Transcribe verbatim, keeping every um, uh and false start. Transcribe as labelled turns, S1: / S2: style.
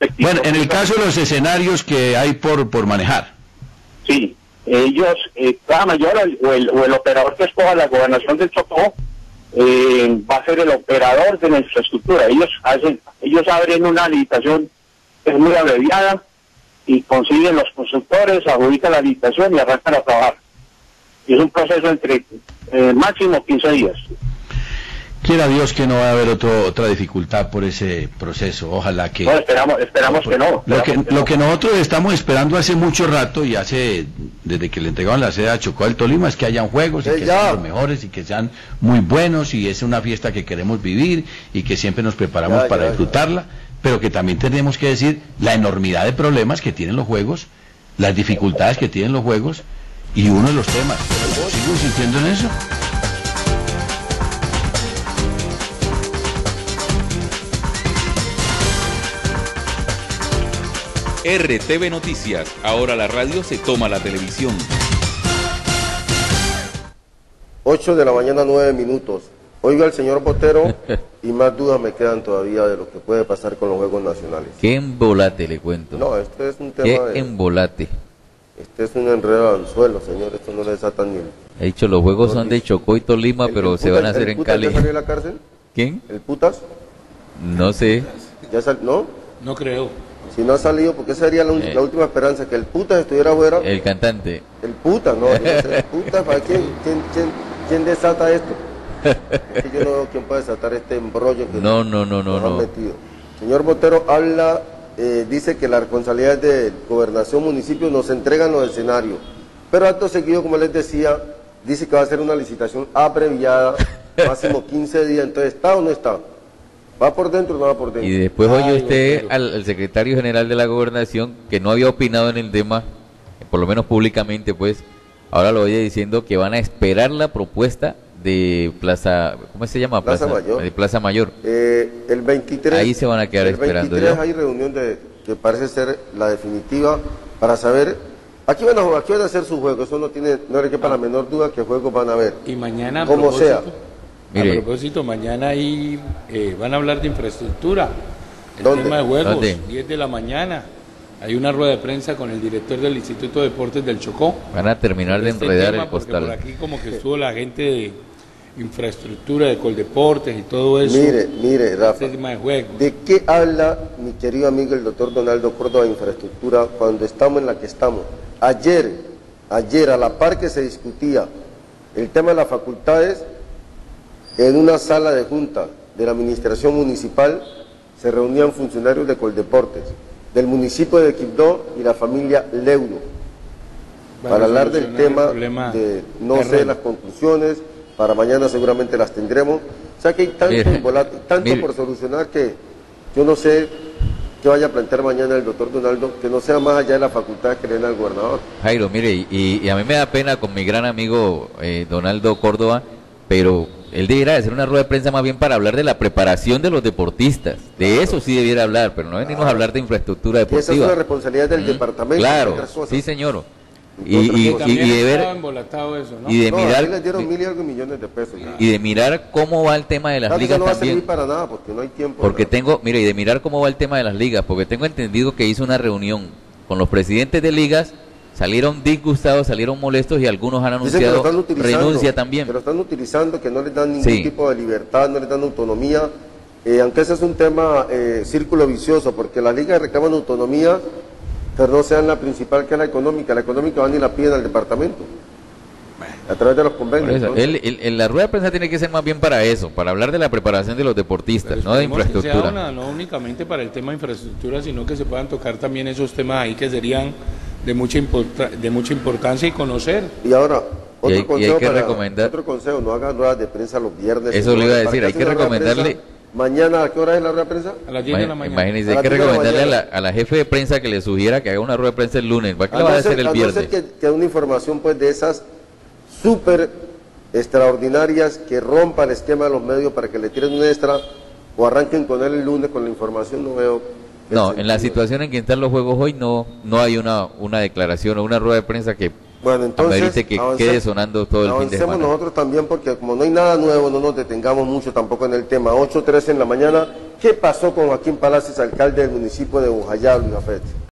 S1: respectivos.
S2: Bueno, en el caso de los escenarios que hay por, por manejar.
S1: Sí, ellos, eh, cada mayor o el, o el operador que escoja la gobernación del Chocó eh, va a ser el operador de la infraestructura. Ellos hacen, ellos abren una licitación que es muy abreviada y consiguen los constructores, adjudican la licitación y arrancan a trabajar. Y es un proceso entre eh, máximo quince días.
S2: Quiera Dios que no va a haber otro, otra dificultad por ese proceso, ojalá que...
S1: No, esperamos, esperamos que no.
S2: Lo que,
S1: que
S2: lo
S1: no.
S2: que nosotros estamos esperando hace mucho rato y hace, desde que le entregaron la sede a Chocó del Tolima, es que hayan juegos y
S3: Eh,
S2: que
S3: ya.
S2: sean los mejores y que sean muy buenos y es una fiesta que queremos vivir y que siempre nos preparamos
S3: Ya,
S2: para
S3: ya,
S2: disfrutarla, pero que también tenemos que decir la enormidad de problemas que tienen los juegos, las dificultades que tienen los juegos y uno de los temas. ¿Sigo insistiendo en eso?
S4: R T V Noticias, ahora la radio se toma la televisión.
S3: ocho de la mañana, nueve minutos. Oiga el señor Botero, y más dudas me quedan todavía de lo que puede pasar con los Juegos Nacionales.
S5: Qué embolate, le cuento.
S3: No, este es un
S5: Qué
S3: tema de...
S5: embolate.
S3: Este es un enredo de anzuelo, señor, esto no le desata ni...
S5: He dicho, los juegos son de Chocó y Tolima,
S3: el-
S5: pero
S3: el
S5: se
S3: putas-
S5: van a hacer
S3: ¿el
S5: en
S3: putas
S5: Cali.
S3: ya salió de la cárcel?
S5: ¿Quién?
S3: ¿El putas?
S5: No sé.
S3: ¿Ya sal... ¿No?
S6: No creo.
S3: Si no ha salido, porque esa sería la, un-
S5: Eh.
S3: la última esperanza, que el putas estuviera afuera.
S5: El cantante.
S3: El putas, no, yo no sé, el putas, ¿para quién, quién, quién, quién desata esto? Es que yo no veo quién puede desatar este embrollo que
S5: No, no, no, no,
S3: nos han
S5: no.
S3: metido. Señor Botero habla, eh, dice que la responsabilidad de gobernación, municipio, nos entregan los escenarios. Pero acto seguido, como les decía, dice que va a ser una licitación abreviada, máximo quince días. Entonces, ¿está o no está? ¿Va por dentro o no va por dentro?
S5: Y después oye
S6: Ay,
S5: usted
S6: Botero.
S5: al, al secretario general de la gobernación, que no había opinado en el tema, por lo menos públicamente, pues, ahora lo oye diciendo que van a esperar la propuesta de Plaza, ¿cómo se llama?
S3: Plaza Mayor.
S5: De Plaza Mayor.
S3: Eh, el veintitrés,
S5: Ahí se van a quedar
S3: el
S5: esperando,
S3: veintitrés
S5: ¿ya?
S3: hay reunión de, que parece ser la definitiva para saber, aquí van a jugar, aquí van a hacer su juego, eso no tiene, no le quepa la menor duda que juegos van a haber.
S6: Y mañana, a
S3: Como
S6: propósito,
S3: sea.
S5: Mire.
S6: a propósito, mañana ahí eh, van a hablar de infraestructura. El
S3: ¿Dónde?
S6: tema de juegos,
S5: ¿Dónde?
S6: diez de la mañana. Hay una rueda de prensa con el director del Instituto de Deportes del Chocó.
S5: Van a terminar de
S6: Este
S5: enredar
S6: tema,
S5: el
S6: porque
S5: costal.
S6: por aquí como que estuvo la gente de infraestructura, de Coldeportes y todo eso.
S3: Mire, mire, Rafa,
S6: Este tema de juegos.
S3: ¿de qué habla mi querido amigo el doctor Donaldo Córdoba de Infraestructura cuando estamos en la que estamos? Ayer, ayer a la par que se discutía el tema de las facultades, en una sala de junta de la administración municipal se reunían funcionarios de Coldeportes, del municipio de Quibdó y la familia Leudo, para hablar del
S6: solucionar el
S3: tema
S6: problema
S3: de, no sé,
S6: terreno.
S3: las conclusiones, para mañana seguramente las tendremos. O sea que hay tanto,
S5: Mire,
S3: embolate, tanto
S5: mire.
S3: por solucionar que yo no sé qué vaya a plantear mañana el doctor Donaldo, que no sea más allá de la facultad que le den al gobernador.
S5: Jairo, mire, y, y a mí me da pena con mi gran amigo eh, Donaldo Córdoba, pero él debiera hacer una rueda de prensa más bien para hablar de la preparación de los deportistas. De eso sí debiera hablar, pero no venimos a hablar de infraestructura
S3: Que esa es
S5: deportiva.
S3: una responsabilidad del
S5: Mm,
S3: departamento.
S5: Claro,
S3: entre otras cosas.
S5: sí señor.
S3: Entre
S5: Y,
S3: otras
S5: y-
S3: cosas.
S5: y-
S6: También
S5: y de
S6: estaba
S5: ver
S6: embolatado eso, ¿no?
S5: y de
S3: No,
S5: mirar
S3: aquí les dieron mil y algo millones de pesos. ya.
S5: y de mirar cómo va el tema de las
S3: Claro, eso
S5: ligas
S3: no va a servir
S5: también.
S3: para nada porque no hay tiempo.
S5: Porque
S3: nada.
S5: tengo, mire, y de mirar cómo va el tema de las ligas, porque tengo entendido que hizo una reunión con los presidentes de ligas, salieron disgustados, salieron molestos y algunos han
S3: Dicen que lo
S5: anunciado
S3: están utilizando,
S5: renuncia también.
S3: que lo están utilizando, que no les dan ningún
S5: Sí.
S3: tipo de libertad, no les dan autonomía, eh, aunque ese es un tema eh, círculo vicioso, porque las ligas reclaman autonomía, pero no sean la principal que es la económica, la económica van y la piden al departamento, a través de los
S5: Por
S3: convenios.
S5: eso,
S3: entonces.
S5: él- él- él- la rueda de prensa tiene que ser más bien para eso, para hablar de la preparación de los deportistas,
S6: Pero
S5: no de
S6: esperemos que sea
S5: infraestructura.
S6: una- no únicamente para el tema de infraestructura, sino que se puedan tocar también esos temas ahí que serían de mucha, importa- de mucha importancia y conocer.
S3: Y ahora, otro
S5: Y hay- y hay
S3: consejo
S5: que
S3: para-
S5: recomendar-
S3: otro consejo, no hagan ruedas de prensa los viernes.
S5: Eso le iba a
S3: señores.
S5: decir,
S3: ¿Para
S5: hay
S3: qué
S5: que
S3: hacen una rueda de
S5: recomendarle-
S3: prensa? Mañana, ¿a qué hora es la rueda de prensa?
S6: A las diez de la
S5: Imag-
S6: mañana.
S5: Imagínense,
S3: A
S5: hay
S3: las
S5: que
S3: diez de la
S5: recomendarle a la,
S3: mañana.
S5: a la jefe de prensa que le sugiera que haga una rueda de prensa el lunes, ¿para qué
S3: A
S5: la va a
S3: no
S5: hacer
S3: ser-
S5: el
S3: a no
S5: viernes?
S3: ser que, que una información pues de esas súper extraordinarias que rompa el esquema de los medios para que le tiren un extra o arranquen con él el lunes con la información, no veo el
S5: No, en la
S3: sentido.
S5: situación en que están los juegos hoy no no hay una una declaración o una rueda de prensa que
S3: Bueno, entonces
S5: amerite que
S3: avance-
S5: quede sonando todo el fin de
S3: avancemos
S5: semana.
S3: nosotros también porque como no hay nada nuevo, no nos detengamos mucho tampoco en el tema. ocho trece en la mañana, ¿Qué pasó con Joaquín Palacios, alcalde del municipio de Bojayá, Luis Afet?